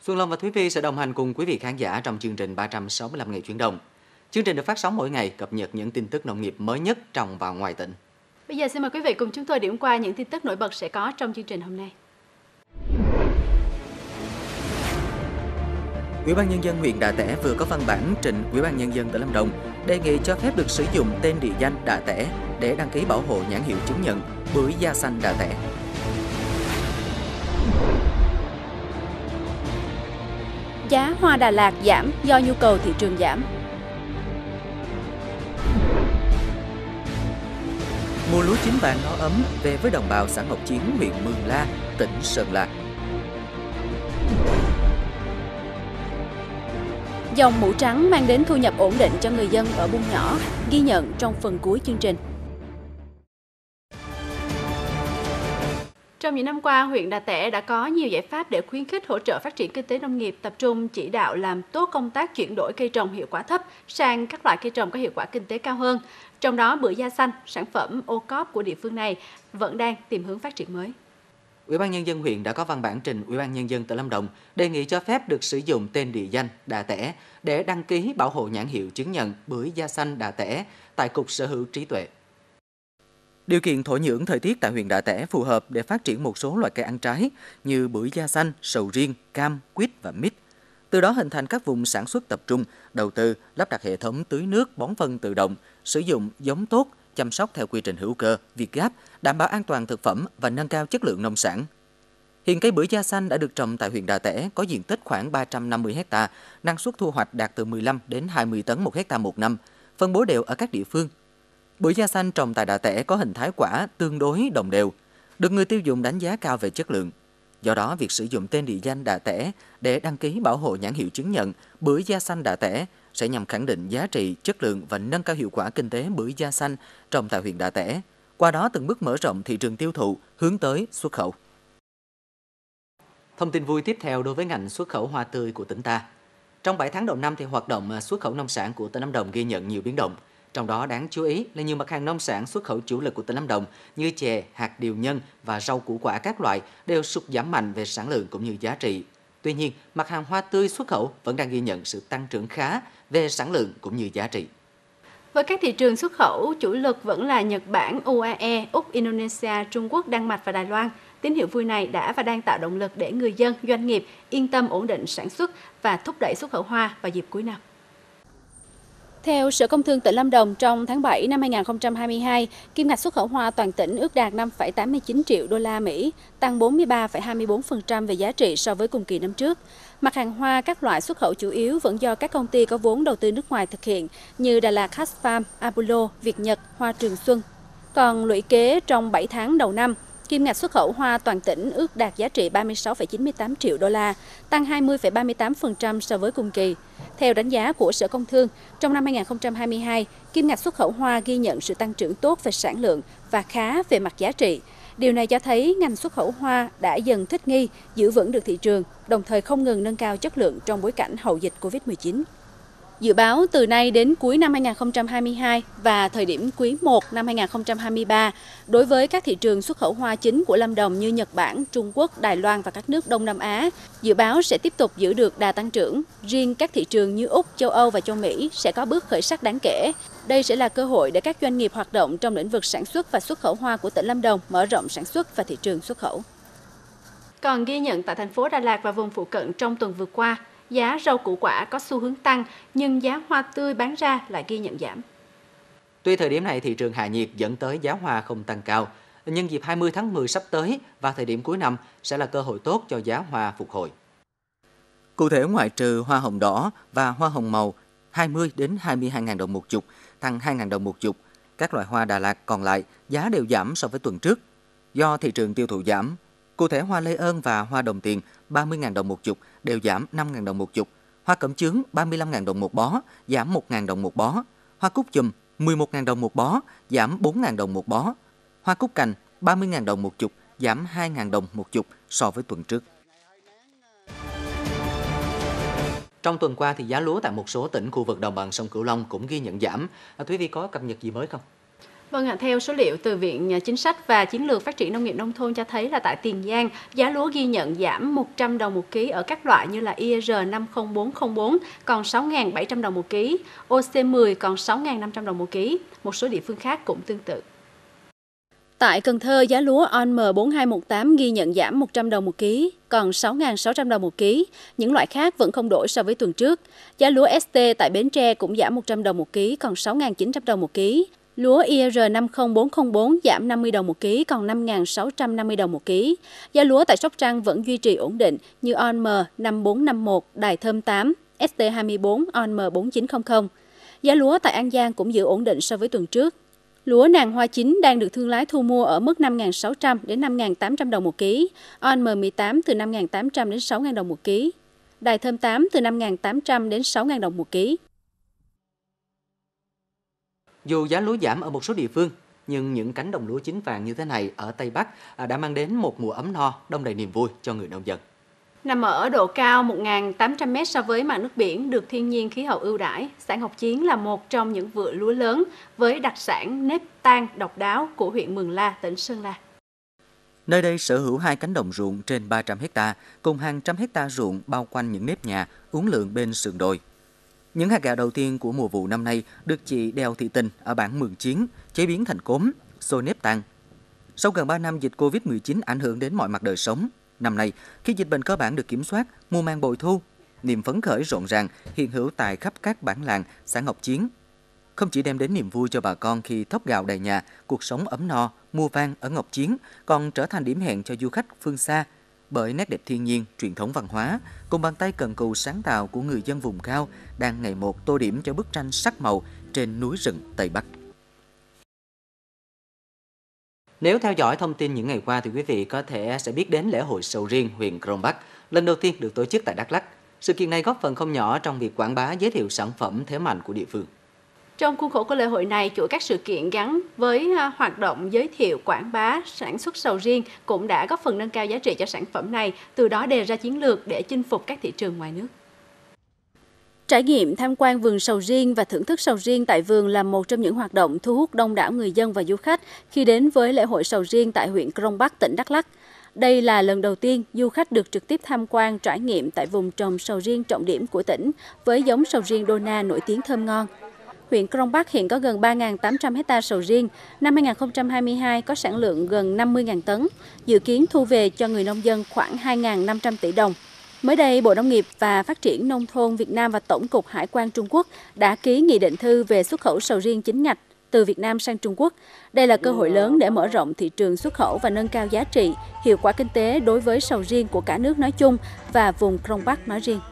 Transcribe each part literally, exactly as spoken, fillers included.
Xuân Long và Thúy Vi sẽ đồng hành cùng quý vị khán giả trong chương trình ba trăm sáu mươi lăm ngày chuyển động. Chương trình được phát sóng mỗi ngày, cập nhật những tin tức nông nghiệp mới nhất trong và ngoài tỉnh. Bây giờ xin mời quý vị cùng chúng tôi điểm qua những tin tức nổi bật sẽ có trong chương trình hôm nay. Ủy ban Nhân dân huyện Đạ Tẻ vừa có văn bản trình Ủy ban Nhân dân tỉnh Lâm Đồng đề nghị cho phép được sử dụng tên địa danh Đạ Tẻ để đăng ký bảo hộ nhãn hiệu chứng nhận bưởi da xanh Đạ Tẻ. Giá hoa Đà Lạt giảm do nhu cầu thị trường giảm. Mùa lúa chín vàng no ấm về với đồng bào xã Ngọc Chiến, huyện Mường La, tỉnh Sơn La. Dòng mũ trắng mang đến thu nhập ổn định cho người dân ở Buôn Nhỏ, ghi nhận trong phần cuối chương trình. Trong những năm qua, huyện Đạ Tẻ đã có nhiều giải pháp để khuyến khích hỗ trợ phát triển kinh tế nông nghiệp, tập trung chỉ đạo làm tốt công tác chuyển đổi cây trồng hiệu quả thấp sang các loại cây trồng có hiệu quả kinh tế cao hơn. Trong đó, bưởi da xanh, sản phẩm ô cóp của địa phương này vẫn đang tìm hướng phát triển mới. Ủy ban Nhân dân huyện đã có văn bản trình Ủy ban Nhân dân tỉnh Lâm Đồng đề nghị cho phép được sử dụng tên địa danh Đạ Tẻ để đăng ký bảo hộ nhãn hiệu chứng nhận bưởi da xanh Đạ Tẻ tại Cục Sở hữu trí tuệ. Điều kiện thổ nhưỡng thời tiết tại huyện Đạ Tẻ phù hợp để phát triển một số loại cây ăn trái như bưởi da xanh, sầu riêng, cam, quýt và mít. Từ đó hình thành các vùng sản xuất tập trung, đầu tư lắp đặt hệ thống tưới nước, bón phân tự động, sử dụng giống tốt, chăm sóc theo quy trình hữu cơ, Việt Gáp, đảm bảo an toàn thực phẩm và nâng cao chất lượng nông sản. Hiện cây bưởi da xanh đã được trồng tại huyện Đạ Tẻ có diện tích khoảng ba trăm năm mươi héc ta, năng suất thu hoạch đạt từ mười lăm đến hai mươi tấn một héc ta một năm, phân bố đều ở các địa phương. Bưởi da xanh trồng tại Đạ Tẻ có hình thái quả tương đối đồng đều, được người tiêu dùng đánh giá cao về chất lượng. Do đó, việc sử dụng tên địa danh Đạ Tẻ để đăng ký bảo hộ nhãn hiệu chứng nhận bưởi da xanh Đạ Tẻ sẽ nhằm khẳng định giá trị, chất lượng và nâng cao hiệu quả kinh tế bưởi da xanh trồng tại huyện Đạ Tẻ, qua đó từng bước mở rộng thị trường tiêu thụ, hướng tới xuất khẩu. Thông tin vui tiếp theo đối với ngành xuất khẩu hoa tươi của tỉnh ta. Trong bảy tháng đầu năm thì hoạt động xuất khẩu nông sản của tỉnh Lâm Đồng ghi nhận nhiều biến động. Trong đó đáng chú ý là nhiều mặt hàng nông sản xuất khẩu chủ lực của tỉnh Lâm Đồng như chè, hạt điều nhân và rau củ quả các loại đều sụt giảm mạnh về sản lượng cũng như giá trị. Tuy nhiên, mặt hàng hoa tươi xuất khẩu vẫn đang ghi nhận sự tăng trưởng khá về sản lượng cũng như giá trị. Với các thị trường xuất khẩu chủ lực vẫn là Nhật Bản, u a e, Úc, Indonesia, Trung Quốc, Đan Mạch và Đài Loan. Tín hiệu vui này đã và đang tạo động lực để người dân, doanh nghiệp yên tâm ổn định sản xuất và thúc đẩy xuất khẩu hoa vào dịp cuối năm. Theo Sở Công Thương tỉnh Lâm Đồng, trong tháng bảy năm hai nghìn không trăm hai mươi hai, kim ngạch xuất khẩu hoa toàn tỉnh ước đạt năm phẩy tám mươi chín triệu đô la Mỹ, tăng bốn mươi ba phẩy hai mươi tư phần trăm về giá trị so với cùng kỳ năm trước. Mặt hàng hoa các loại xuất khẩu chủ yếu vẫn do các công ty có vốn đầu tư nước ngoài thực hiện như Đà Lạt Hatch Farm, Apollo, Việt Nhật, Hoa Trường Xuân. Còn lũy kế trong bảy tháng đầu năm, kim ngạch xuất khẩu hoa toàn tỉnh ước đạt giá trị ba mươi sáu phẩy chín mươi tám triệu đô la, tăng hai mươi phẩy ba mươi tám phần trăm so với cùng kỳ. Theo đánh giá của Sở Công Thương, trong năm hai nghìn không trăm hai mươi hai, kim ngạch xuất khẩu hoa ghi nhận sự tăng trưởng tốt về sản lượng và khá về mặt giá trị. Điều này cho thấy ngành xuất khẩu hoa đã dần thích nghi, giữ vững được thị trường, đồng thời không ngừng nâng cao chất lượng trong bối cảnh hậu dịch Covid mười chín. Dự báo từ nay đến cuối năm hai nghìn không trăm hai mươi hai và thời điểm quý một năm hai nghìn không trăm hai mươi ba, đối với các thị trường xuất khẩu hoa chính của Lâm Đồng như Nhật Bản, Trung Quốc, Đài Loan và các nước Đông Nam Á, dự báo sẽ tiếp tục giữ được đà tăng trưởng. Riêng các thị trường như Úc, châu Âu và châu Mỹ sẽ có bước khởi sắc đáng kể. Đây sẽ là cơ hội để các doanh nghiệp hoạt động trong lĩnh vực sản xuất và xuất khẩu hoa của tỉnh Lâm Đồng mở rộng sản xuất và thị trường xuất khẩu. Còn ghi nhận tại thành phố Đà Lạt và vùng phụ cận trong tuần vừa qua, giá rau củ quả có xu hướng tăng, nhưng giá hoa tươi bán ra lại ghi nhận giảm. Tuy thời điểm này thị trường hạ nhiệt dẫn tới giá hoa không tăng cao, nhưng dịp hai mươi tháng mười sắp tới và thời điểm cuối năm sẽ là cơ hội tốt cho giá hoa phục hồi. Cụ thể, ngoại trừ hoa hồng đỏ và hoa hồng màu hai mươi đến hai mươi hai nghìn đồng một chục, tăng hai nghìn đồng một chục, các loại hoa Đà Lạt còn lại giá đều giảm so với tuần trước. Do thị trường tiêu thụ giảm, cụ thể hoa lê ơn và hoa đồng tiền ba mươi nghìn đồng một chục đều giảm năm nghìn đồng một chục, hoa cẩm chướng ba mươi lăm nghìn đồng một bó, giảm một nghìn đồng một bó, hoa cúc chùm mười một nghìn đồng một bó, giảm bốn nghìn đồng một bó, hoa cúc cành ba mươi nghìn đồng một chục, giảm hai nghìn đồng một chục so với tuần trước. Trong tuần qua thì giá lúa tại một số tỉnh khu vực đồng bằng sông Cửu Long cũng ghi nhận giảm. À, Thúy Vi có cập nhật gì mới không? Vâng ạ, theo số liệu từ Viện Chính sách và Chiến lược Phát triển Nông nghiệp Nông thôn cho thấy là tại Tiền Giang, giá lúa ghi nhận giảm một trăm đồng một ký ở các loại như là i rờ năm không bốn không bốn còn sáu nghìn bảy trăm đồng một ký, ô xê mười còn sáu nghìn năm trăm đồng một ký. Một số địa phương khác cũng tương tự. Tại Cần Thơ, giá lúa o en em bốn hai một tám ghi nhận giảm một trăm đồng một ký, còn sáu nghìn sáu trăm đồng một ký. Những loại khác vẫn không đổi so với tuần trước. Giá lúa ét tê tại Bến Tre cũng giảm một trăm đồng một ký, còn sáu nghìn chín trăm đồng một ký. Lúa i rờ năm không bốn không bốn giảm năm mươi đồng một ký, còn năm nghìn sáu trăm năm mươi đồng một ký. Giá lúa tại Sóc Trăng vẫn duy trì ổn định như o en em năm bốn năm một, Đài Thơm tám, ét tê hai mươi bốn, o en em bốn chín không không. Giá lúa tại An Giang cũng giữ ổn định so với tuần trước. Lúa nàng hoa chín đang được thương lái thu mua ở mức năm nghìn sáu trăm đến năm nghìn tám trăm đồng một ký, o en em mười tám từ năm nghìn tám trăm đến sáu nghìn đồng một ký, Đài Thơm tám từ năm nghìn tám trăm đến sáu nghìn đồng một ký. Dù giá lúa giảm ở một số địa phương, nhưng những cánh đồng lúa chín vàng như thế này ở Tây Bắc đã mang đến một mùa ấm no, đong đầy niềm vui cho người nông dân. Nằm ở độ cao một nghìn tám trăm mét so với mặt nước biển, được thiên nhiên khí hậu ưu đãi, xã Ngọc Chiến là một trong những vựa lúa lớn với đặc sản nếp tan độc đáo của huyện Mường La, tỉnh Sơn La. Nơi đây sở hữu hai cánh đồng ruộng trên ba trăm héc ta, cùng hàng trăm héc ta ruộng bao quanh những nếp nhà uốn lượn bên sườn đồi. Những hạt gạo đầu tiên của mùa vụ năm nay được chị Đèo Thị Tình ở bản Mường Chiến chế biến thành cốm, xôi nếp tan. Sau gần ba năm dịch Covid mười chín ảnh hưởng đến mọi mặt đời sống, năm nay khi dịch bệnh cơ bản được kiểm soát, mùa màng bội thu, niềm phấn khởi rộn ràng hiện hữu tại khắp các bản làng, xã Ngọc Chiến. Không chỉ đem đến niềm vui cho bà con khi thóc gạo đầy nhà, cuộc sống ấm no, mùa vang ở Ngọc Chiến còn trở thành điểm hẹn cho du khách phương xa bởi nét đẹp thiên nhiên, truyền thống văn hóa cùng bàn tay cần cù sáng tạo của người dân vùng cao đang ngày một tô điểm cho bức tranh sắc màu trên núi rừng Tây Bắc. Nếu theo dõi thông tin những ngày qua thì quý vị có thể sẽ biết đến lễ hội sầu riêng huyện Crong Bắc lần đầu tiên được tổ chức tại Đắk Lắk. Sự kiện này góp phần không nhỏ trong việc quảng bá giới thiệu sản phẩm thế mạnh của địa phương. Trong khuôn khổ của lễ hội này, chuỗi các sự kiện gắn với hoạt động giới thiệu quảng bá sản xuất sầu riêng cũng đã góp phần nâng cao giá trị cho sản phẩm này, từ đó đề ra chiến lược để chinh phục các thị trường ngoài nước. Trải nghiệm tham quan vườn sầu riêng và thưởng thức sầu riêng tại vườn là một trong những hoạt động thu hút đông đảo người dân và du khách khi đến với lễ hội sầu riêng tại huyện Crong Bắc, tỉnh Đắk Lắk. Đây là lần đầu tiên du khách được trực tiếp tham quan trải nghiệm tại vùng trồng sầu riêng trọng điểm của tỉnh với giống sầu riêng Dona nổi tiếng thơm ngon. Huyện Crong Bắc hiện có gần ba nghìn tám trăm héc ta sầu riêng, năm hai nghìn không trăm hai mươi hai có sản lượng gần năm mươi nghìn tấn, dự kiến thu về cho người nông dân khoảng hai nghìn năm trăm tỷ đồng. Mới đây, Bộ Nông nghiệp và Phát triển Nông thôn Việt Nam và Tổng cục Hải quan Trung Quốc đã ký nghị định thư về xuất khẩu sầu riêng chính ngạch từ Việt Nam sang Trung Quốc. Đây là cơ hội lớn để mở rộng thị trường xuất khẩu và nâng cao giá trị, hiệu quả kinh tế đối với sầu riêng của cả nước nói chung và vùng Crong Bắc nói riêng.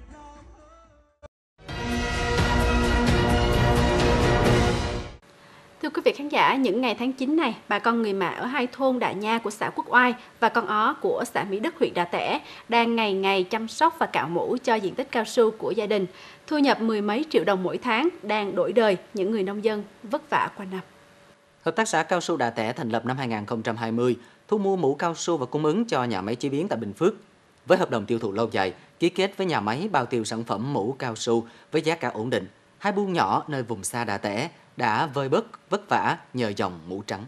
Thưa quý vị khán giả, những ngày tháng chín này, bà con người Mã ở hai thôn Đạ Nha của xã Quốc Oai và Con Ó của xã Mỹ Đức, huyện Đạ Tẻ đang ngày ngày chăm sóc và cạo mủ cho diện tích cao su của gia đình. Thu nhập mười mấy triệu đồng mỗi tháng đang đổi đời những người nông dân vất vả qua năm. Hợp tác xã Cao su Đạ Tẻ thành lập năm hai nghìn không trăm hai mươi, thu mua mủ cao su và cung ứng cho nhà máy chế biến tại Bình Phước. Với hợp đồng tiêu thụ lâu dài, ký kết với nhà máy bao tiêu sản phẩm mủ cao su với giá cả ổn định, hai buôn nhỏ nơi vùng xa Đạ Tẻ đã vơi bớt vất vả nhờ dòng mủ trắng.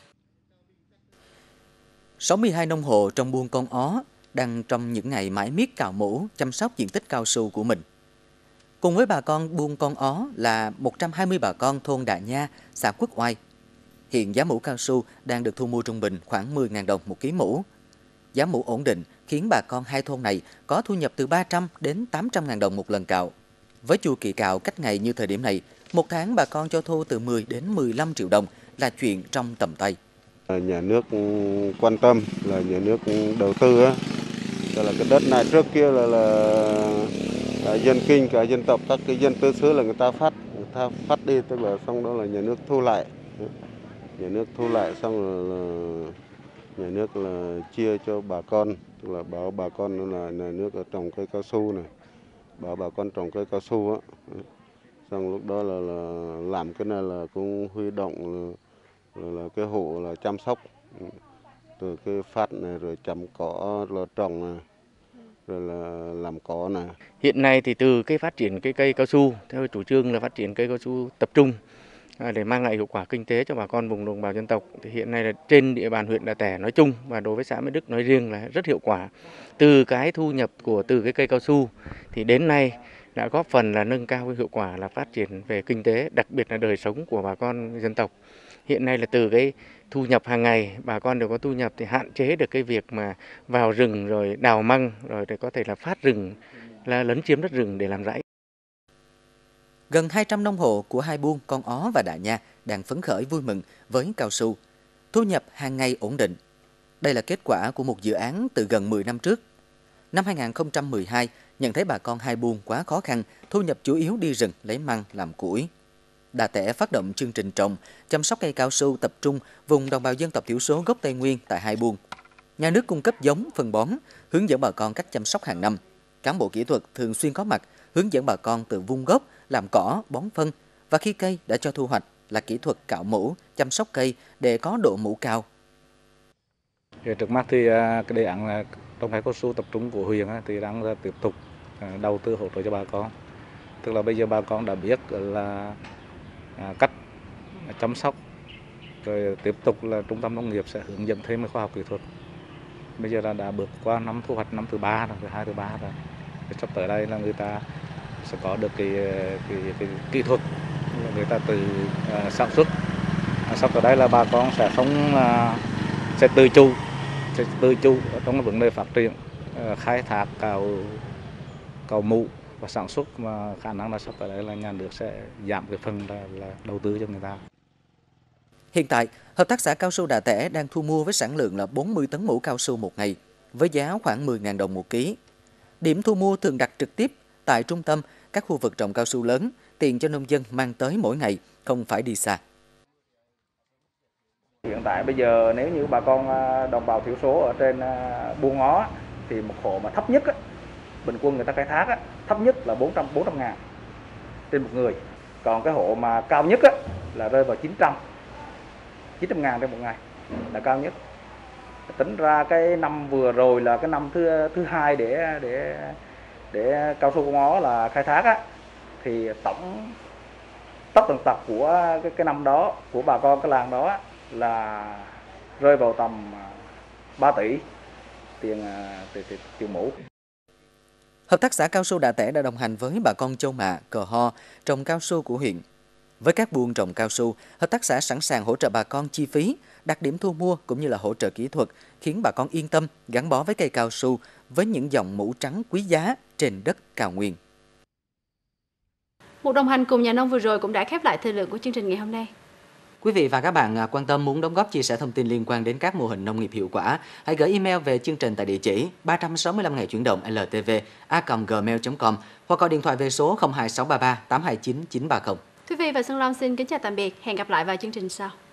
sáu mươi hai nông hộ trong buôn Con Ó đang trong những ngày mải miết cạo mủ chăm sóc diện tích cao su của mình. Cùng với bà con buôn Con Ó là một trăm hai mươi bà con thôn Đạ Nha, xã Quốc Oai. Hiện giá mủ cao su đang được thu mua trung bình khoảng mười nghìn đồng một ký mủ. Giá mủ ổn định khiến bà con hai thôn này có thu nhập từ ba trăm đến tám trăm nghìn đồng một lần cạo. Với chu kỳ cạo cách ngày như thời điểm này, một tháng bà con cho thu từ mười đến mười lăm triệu đồng là chuyện trong tầm tay. Nhà nước quan tâm là nhà nước đầu tư á, là cái đất này trước kia là, là, là dân kinh cả dân tộc các cái dân tứ xứ là người ta phát người ta phát đi, tức là xong đó là nhà nước thu lại, nhà nước thu lại xong rồi là nhà nước là chia cho bà con, tức là bảo bà con là nhà nước ở trồng cây cao su này, bảo bà con trồng cây cao su á. Xong lúc đó là, là làm cái này là cũng huy động là, là, là cái hộ là chăm sóc từ cái phát này rồi chăm cỏ là trồng này rồi là làm cỏ này. Hiện nay thì từ cái phát triển cái cây cao su theo chủ trương là phát triển cây cao su tập trung để mang lại hiệu quả kinh tế cho bà con vùng đồng bào dân tộc. Thì hiện nay là trên địa bàn huyện Đạ Tẻ nói chung và đối với xã Mỹ Đức nói riêng là rất hiệu quả. Từ cái thu nhập của từ cái cây cao su thì đến nay đã góp phần là nâng cao cái hiệu quả là phát triển về kinh tế, đặc biệt là đời sống của bà con dân tộc. Hiện nay là từ cái thu nhập hàng ngày bà con đều có thu nhập thì hạn chế được cái việc mà vào rừng rồi đào măng rồi để có thể là phát rừng, là lấn chiếm đất rừng để làm rẫy. Gần hai trăm nông hộ của hai buôn Con Ó và Đạ Nha đang phấn khởi vui mừng với cao su. Thu nhập hàng ngày ổn định. Đây là kết quả của một dự án từ gần mười năm trước. Năm hai nghìn không trăm mười hai, nhận thấy bà con hai buôn quá khó khăn, thu nhập chủ yếu đi rừng lấy măng làm củi. Đạ Tẻ phát động chương trình trồng, chăm sóc cây cao su tập trung vùng đồng bào dân tộc thiểu số gốc Tây Nguyên tại hai buôn. Nhà nước cung cấp giống, phân bón, hướng dẫn bà con cách chăm sóc hàng năm. Cán bộ kỹ thuật thường xuyên có mặt, hướng dẫn bà con từ vun gốc, làm cỏ, bón phân và khi cây đã cho thu hoạch là kỹ thuật cạo mũ, chăm sóc cây để có độ mũ cao. Trước mắt thì cái đề án là trồng cây cao su tập trung của huyện thì đang tiếp tục đầu tư hỗ trợ cho bà con. Tức là bây giờ bà con đã biết là cách chăm sóc, rồi tiếp tục là trung tâm nông nghiệp sẽ hướng dẫn thêm khoa học kỹ thuật. Bây giờ là đã bước qua năm thu hoạch năm thứ ba rồi, thứ hai thứ ba rồi. Sắp tới đây là người ta sẽ có được cái cái, cái kỹ thuật, người ta tự uh, sản xuất. Sắp tới đây là bà con sẽ không uh, sẽ tự chủ, sẽ tự chủ trong vấn đề phát triển, uh, khai thác cào cào mũ và sản xuất, mà khả năng là sắp tới đây là nhà nước sẽ giảm cái phần là, là đầu tư cho người ta. Hiện tại, Hợp tác xã Cao su Đạ Tẻ đang thu mua với sản lượng là bốn mươi tấn mũ cao su một ngày, với giá khoảng mười nghìn đồng một ký. Điểm thu mua thường đặt trực tiếp tại trung tâm, các khu vực trồng cao su lớn, tiện cho nông dân mang tới mỗi ngày, không phải đi xa. Hiện tại bây giờ nếu như bà con đồng bào thiểu số ở trên Buôn Ngó thì một hộ mà thấp nhất á, bình quân người ta khai thác á, thấp nhất là bốn trăm ngàn trên một người. Còn cái hộ mà cao nhất á, là rơi vào chín trăm ngàn trên một ngày là cao nhất. Tính ra cái năm vừa rồi là cái năm thứ thứ hai để để để cao su Con Ó là khai thác á, thì tổng tất tần tật của cái, cái năm đó của bà con cái làng đó là rơi vào tầm ba tỷ tiền tiền, tiền, tiền mũ. Hợp tác xã Cao su Đạ Tẻ đã đồng hành với bà con Châu Mạ, Cờ Ho trồng cao su của huyện. Với các buôn trồng cao su, hợp tác xã sẵn sàng hỗ trợ bà con chi phí, đặt điểm thu mua cũng như là hỗ trợ kỹ thuật, khiến bà con yên tâm gắn bó với cây cao su với những dòng mũ trắng quý giá trên đất cao nguyên. Một đồng hành cùng nhà nông vừa rồi cũng đã khép lại thời lượng của chương trình ngày hôm nay. Quý vị và các bạn quan tâm muốn đóng góp chia sẻ thông tin liên quan đến các mô hình nông nghiệp hiệu quả, hãy gửi email về chương trình tại địa chỉ ba trăm sáu mươi lăm ngày chuyển động l t v a còng gmail chấm com hoặc gọi điện thoại về số không hai sáu ba ba tám hai chín chín ba không. Quý vị và Xuân Long xin kính chào tạm biệt, hẹn gặp lại vào chương trình sau.